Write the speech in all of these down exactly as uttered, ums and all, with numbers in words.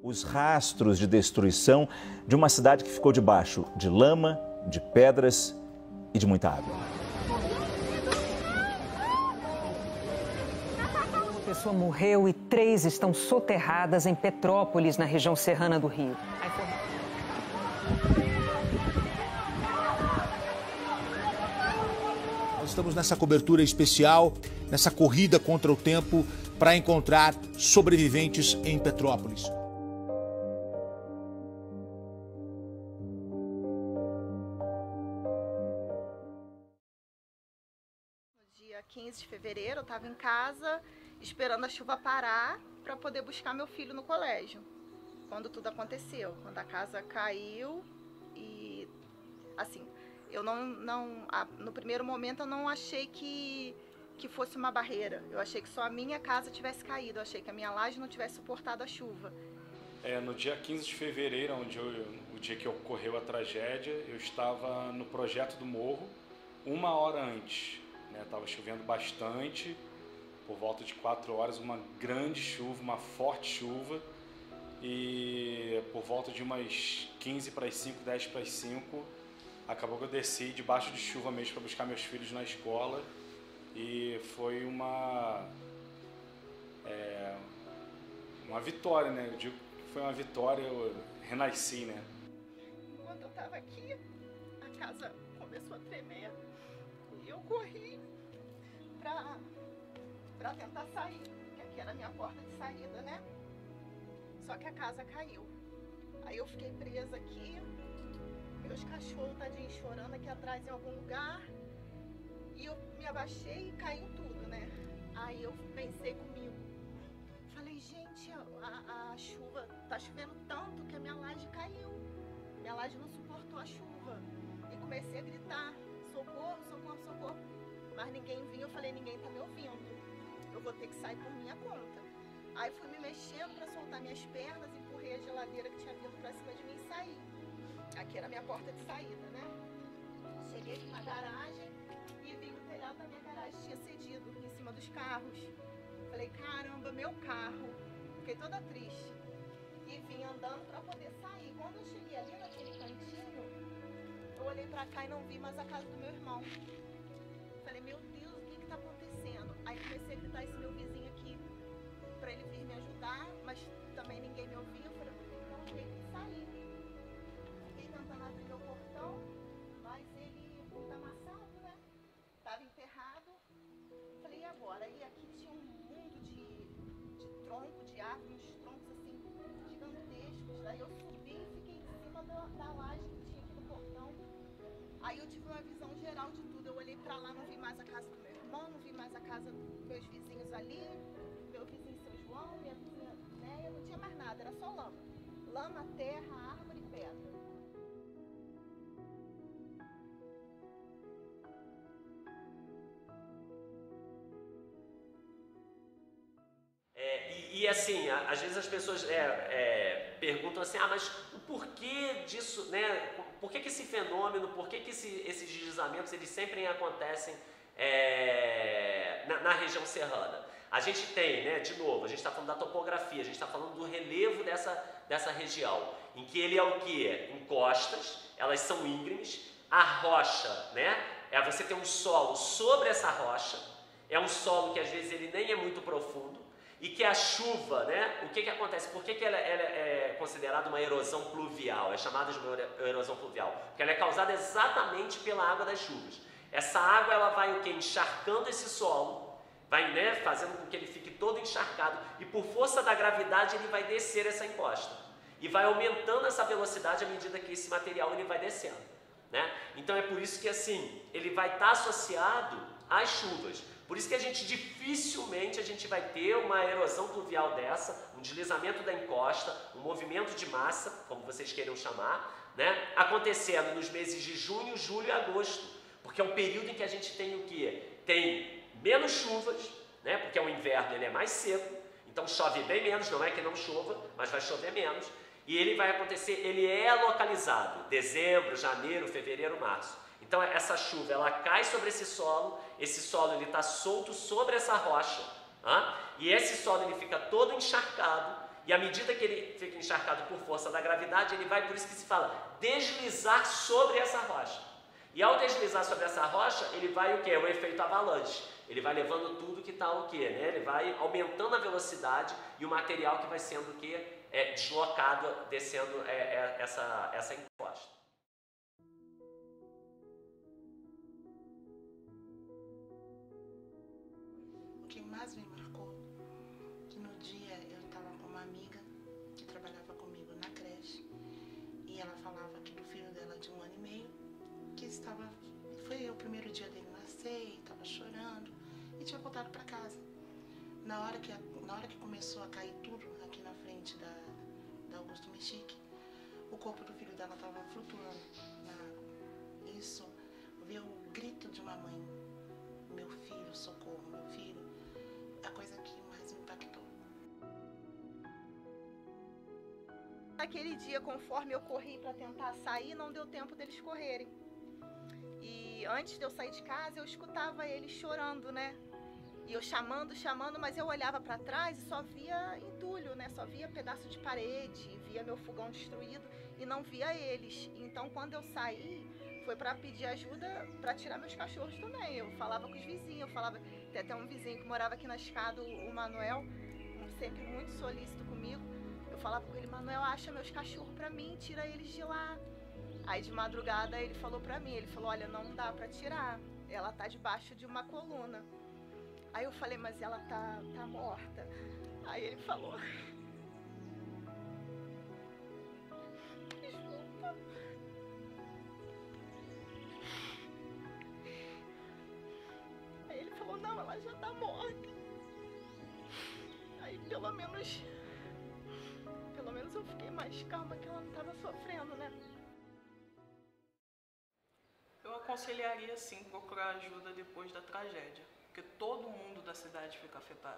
Os rastros de destruição de uma cidade que ficou debaixo de lama, de pedras e de muita água. Uma pessoa morreu e três estão soterradas em Petrópolis, na região serrana do Rio. Nós estamos nessa cobertura especial, nessa corrida contra o tempo, para encontrar sobreviventes em Petrópolis. Dia quinze de fevereiro, eu estava em casa esperando a chuva parar para poder buscar meu filho no colégio. Quando tudo aconteceu, quando a casa caiu e, assim, eu não, não a, no primeiro momento eu não achei que, que fosse uma barreira. Eu achei que só a minha casa tivesse caído, eu achei que a minha laje não tivesse suportado a chuva. É, no dia quinze de fevereiro, onde eu, o dia que ocorreu a tragédia, eu estava no projeto do morro uma hora antes. Estava chovendo bastante, por volta de quatro horas, uma grande chuva, uma forte chuva. E por volta de umas quinze para as cinco, dez para as cinco, acabou que eu desci debaixo de chuva mesmo para buscar meus filhos na escola. E foi uma, é, uma vitória, né? Eu digo que foi uma vitória, eu renasci, né? Quando eu estava aqui, a casa começou a tremer e eu corri pra, pra tentar sair, porque aqui era a minha porta de saída, né? Só que a casa caiu. Aí eu fiquei presa aqui, meus cachorros tadinhos chorando aqui atrás em algum lugar. E eu me abaixei e caiu tudo, né? Aí eu pensei comigo, falei, gente, a, a chuva, tá chovendo tanto que a minha laje caiu. Minha laje não suportou a chuva. E comecei a gritar, socorro, socorro, socorro. Mas ninguém vinha, eu falei, ninguém tá me ouvindo. Eu vou ter que sair por minha conta. Aí fui me mexendo para soltar minhas pernas, empurrei a geladeira que tinha vindo pra cima de mim e saí. Aqui era a minha porta de saída, né? Cheguei aqui na garagem e vi que o telhado da minha garagem tinha cedido em cima dos carros. Falei, caramba, meu carro. Fiquei toda triste. E vim andando para poder sair. Quando eu cheguei ali naquele cantinho, eu olhei para cá e não vi mais a casa do meu irmão. Falei, meu Deus, o que que tá acontecendo? Aí comecei a gritar esse meu vizinho aqui pra ele vir me ajudar, mas também ninguém me ouvia. Eu falei, então eu tenho que sair. Fiquei tentando abrir meu portão, mas ele tá amassado, né? Tava enterrado. Falei, e agora? E aqui tinha um mundo de, de tronco, de árvore, uns troncos assim, gigantescos. Daí eu subi e fiquei em cima da, da laje que tinha aqui no portão. Aí eu tive uma visão geral de tudo. Eu olhei pra lá, não vi mais a casa do meu irmão, não vi mais a casa dos meus vizinhos ali, meu vizinho Seu João, minha vizinha Néia, não tinha mais nada, era só lama. Lama, terra, árvore e pedra. É, e, e assim, a, às vezes as pessoas é, é, perguntam assim, ah, mas o porquê disso, né? Por que que esse fenômeno, por que que esse, esses deslizamentos, eles sempre acontecem é, na, na região serrana? A gente tem, né, de novo, a gente está falando da topografia, a gente está falando do relevo dessa, dessa região, em que ele é o quê? Encostas, elas são íngremes, a rocha, né? É, você tem um solo sobre essa rocha, é um solo que às vezes ele nem é muito profundo, e que a chuva, né, o que que acontece? Por que que ela, ela é considerada uma erosão pluvial? É chamada de uma erosão pluvial, porque ela é causada exatamente pela água das chuvas. Essa água, ela vai o quê? Encharcando esse solo, vai, né, fazendo com que ele fique todo encharcado, e por força da gravidade ele vai descer essa encosta, e vai aumentando essa velocidade à medida que esse material ele vai descendo, né? Então é por isso que assim, ele vai estar associado às chuvas. Por isso que a gente dificilmente a gente vai ter uma erosão pluvial dessa, um deslizamento da encosta, um movimento de massa, como vocês queiram chamar, né, acontecendo nos meses de junho, julho e agosto, porque é um período em que a gente tem o quê? Tem menos chuvas, né, porque o inverno ele é mais seco, então chove bem menos, não é que não chova, mas vai chover menos, e ele vai acontecer, ele é localizado, dezembro, janeiro, fevereiro, março. Então essa chuva, ela cai sobre esse solo, esse solo ele está solto sobre essa rocha, tá? E esse solo ele fica todo encharcado, E à medida que ele fica encharcado por força da gravidade, ele vai, por isso que se fala, deslizar sobre essa rocha. E ao deslizar sobre essa rocha, ele vai o quê? O efeito avalanche. Ele vai levando tudo que está o quê? Né? Ele vai aumentando a velocidade e o material que vai sendo o quê? É, deslocado, descendo é, é, essa, essa encosta. O que mais me marcou, que no dia eu estava com uma amiga que trabalhava comigo na creche e ela falava que do filho dela de um ano e meio, que estava, foi o primeiro dia dele nascer, estava chorando e tinha voltado para casa. Na hora, que, na hora que começou a cair tudo aqui na frente da, da Augusto Mexique, o corpo do filho dela estava flutuando na água. Isso, ver o grito de uma mãe, meu filho, socorro, meu filho, a coisa que mais me impactou. Naquele dia, conforme eu corri para tentar sair, não deu tempo deles correrem. E antes de eu sair de casa, eu escutava eles chorando, né? E eu chamando, chamando, mas eu olhava para trás e só via entulho, né? Só via pedaço de parede, via meu fogão destruído e não via eles. Então, quando eu saí, foi para pedir ajuda para tirar meus cachorros também. Eu falava com os vizinhos, eu falava... Tem até um vizinho que morava aqui na escada, o Manuel, sempre muito solícito comigo. Eu falava com ele, Manuel, acha meus cachorros para mim, tira eles de lá. Aí de madrugada ele falou pra mim, ele falou, olha, não dá pra tirar, ela tá debaixo de uma coluna. Aí eu falei, mas ela tá, tá morta. Aí ele falou, desculpa. Aí ele falou, não, ela já tá morta. Aí pelo menos, pelo menos eu fiquei mais calma que ela não tava sofrendo, né? Eu aconselharia sim procurar ajuda depois da tragédia, porque todo mundo da cidade fica afetado.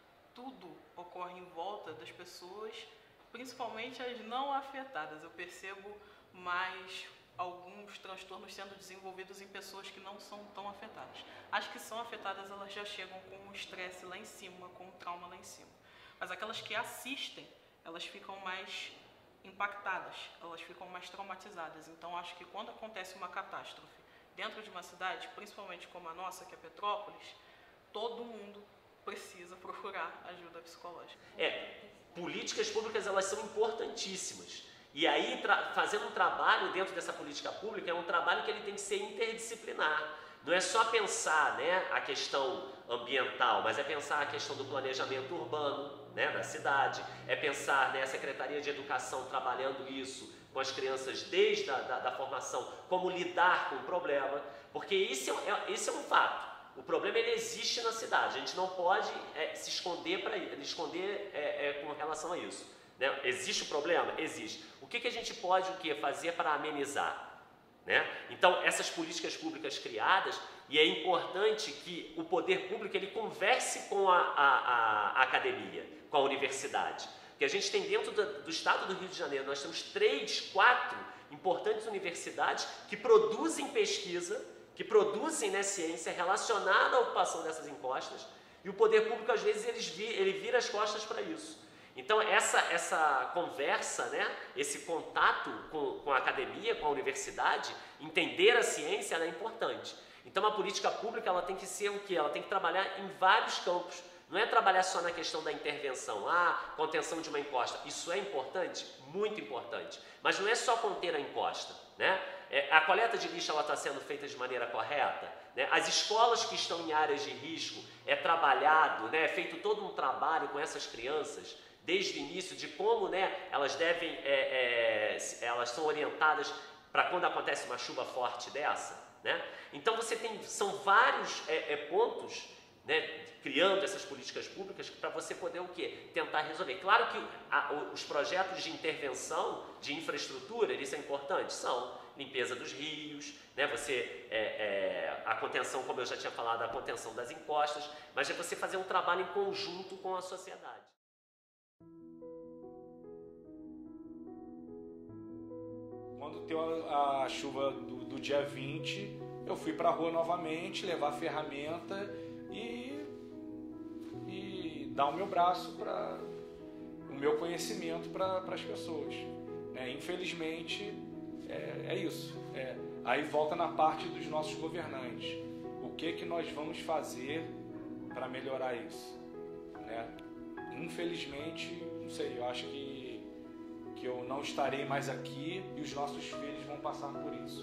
Tudo ocorre em volta das pessoas, principalmente as não afetadas. Eu percebo mais alguns transtornos sendo desenvolvidos em pessoas que não são tão afetadas. As que são afetadas, elas já chegam com um estresse lá em cima, com um trauma lá em cima. Mas aquelas que assistem, elas ficam mais impactadas, elas ficam mais traumatizadas. Então, acho que quando acontece uma catástrofe dentro de uma cidade, principalmente como a nossa, que é Petrópolis, todo mundo precisa procurar ajuda psicológica. É, políticas públicas, elas são importantíssimas. E aí, fazendo um trabalho dentro dessa política pública, é um trabalho que ele tem que ser interdisciplinar. Não é só pensar, né, a questão ambiental, mas é pensar a questão do planejamento urbano, né, da cidade, é pensar, né, a Secretaria de Educação trabalhando isso com as crianças desde a da, da formação, como lidar com o problema, porque isso é, isso é um fato. O problema, ele existe na cidade, a gente não pode é, se esconder, pra, esconder é, é, com relação a isso. Né? Existe o problema? Existe. O que, que a gente pode o que, fazer para amenizar? Né? Então, essas políticas públicas criadas, e é importante que o poder público ele converse com a, a, a academia, com a universidade. Porque a gente tem dentro do, do estado do Rio de Janeiro, nós temos três, quatro importantes universidades que produzem pesquisa, que produzem, né, ciência relacionada à ocupação dessas encostas, e o poder público, às vezes, ele vira, ele vira as costas para isso. Então, essa, essa conversa, né, esse contato com, com a academia, com a universidade, entender a ciência, ela é importante. Então, a política pública ela tem que ser o quê? Ela tem que trabalhar em vários campos. Não é trabalhar só na questão da intervenção, ah, contenção de uma encosta. Isso é importante? Muito importante. Mas não é só conter a encosta, né? É, a coleta de lixo está sendo feita de maneira correta? Né? As escolas que estão em áreas de risco, é trabalhado, né, é feito todo um trabalho com essas crianças, desde o início, de como, né, elas devem, é, é, elas são orientadas para quando acontece uma chuva forte dessa, né? Então você tem, são vários é, é, pontos, né, criando essas políticas públicas para você poder o quê? Tentar resolver. Claro que a, os projetos de intervenção, de infraestrutura, eles são importantes, são limpeza dos rios, né, você, é, é, a contenção, como eu já tinha falado, a contenção das encostas, mas é você fazer um trabalho em conjunto com a sociedade. Quando deu a, a chuva do, do dia vinte, eu fui para a rua novamente, levar a ferramenta e, e dar o meu braço para o meu conhecimento para as pessoas. É, infelizmente, é, é isso. É, aí volta na parte dos nossos governantes. O que, que nós vamos fazer para melhorar isso? Né? Infelizmente, não sei, eu acho que, que eu não estarei mais aqui e os nossos filhos vão passar por isso.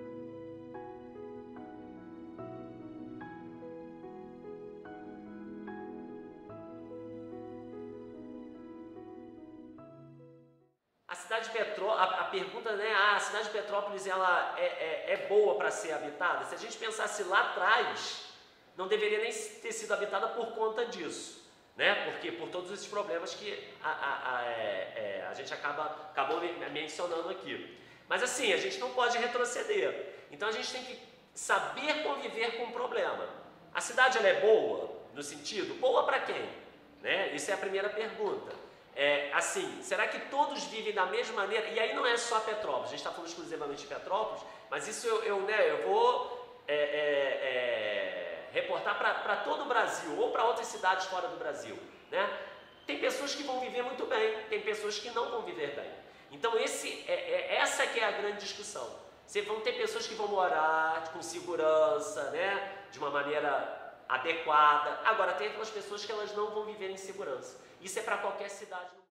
A cidade de Petrópolis, a, a pergunta, né, ah, a cidade de Petrópolis ela é, é, é boa para ser habitada? Se a gente pensasse lá atrás, não deveria nem ter sido habitada por conta disso, né? Porque por todos esses problemas que a, a, a, é, é, a gente acaba acabou mencionando aqui. Mas assim, a gente não pode retroceder. Então a gente tem que saber conviver com o problema. A cidade ela é boa no sentido boa para quem, né? Isso é a primeira pergunta. É, assim, será que todos vivem da mesma maneira? E aí não é só Petrópolis, a gente está falando exclusivamente de Petrópolis, mas isso eu, eu, né, eu vou é, é, é, reportar para todo o Brasil ou para outras cidades fora do Brasil, né? Tem pessoas que vão viver muito bem, tem pessoas que não vão viver bem. Então esse, é, é, essa que é a grande discussão. Você vão ter pessoas que vão morar com segurança, né, de uma maneira adequada. Agora tem aquelas pessoas que elas não vão viver em segurança. Isso é para qualquer cidade.